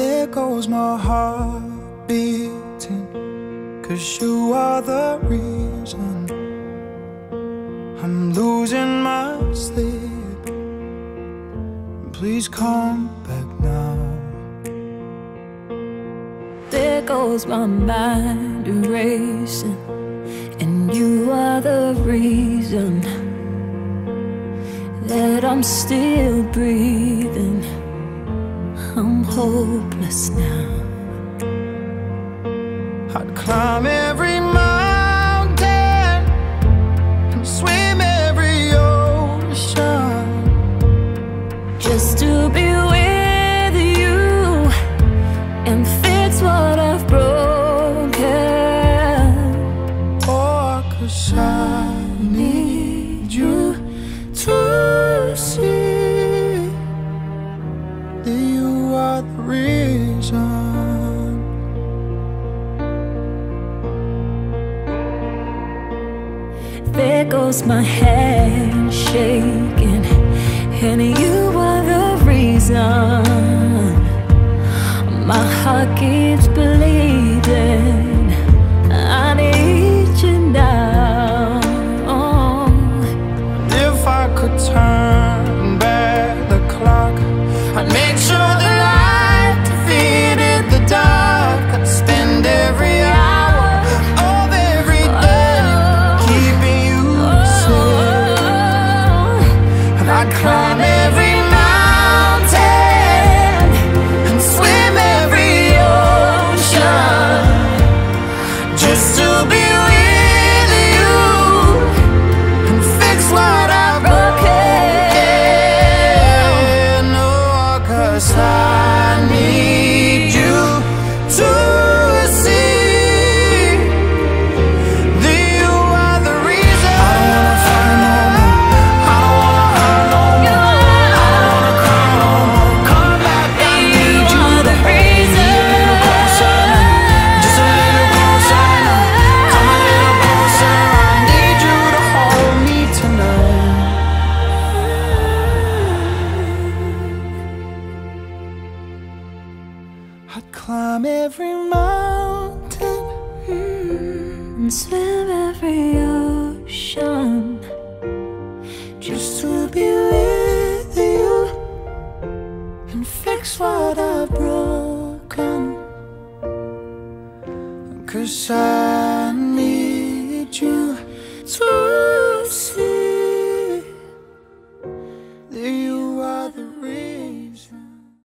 There goes my heart beating, 'cause you are the reason I'm losing my sleep. Please come back now. There goes my mind erasing, and you are the reason that I'm still breathing. I'm hopeless now. I'd climb every mountain and swim every ocean just to be with you and fix what I've broken. Oh, 'cause I need you to see that you are the reason. There goes my hand shaking, and you are the reason my heart keeps bleeding. I need you now. If I could turn back the clock, I'd make sure the light defeated the dark. I'd spend every hour of every day keeping you safe, and I'd climb every mountain and swim every ocean just to be with you and fix what I've broken. Oh, 'cause I need you to see that you are the reason. I don't wanna fight no more, I don't wanna hurt no more, I don't wanna cry no more. Come back, I need you to hold me a little closer now, just a little closer now. Come a little closer, I need you to hold me tonight. I'd climb every mountain And swim every ocean just to be with you and fix what I've broken. 'Cause I need you to see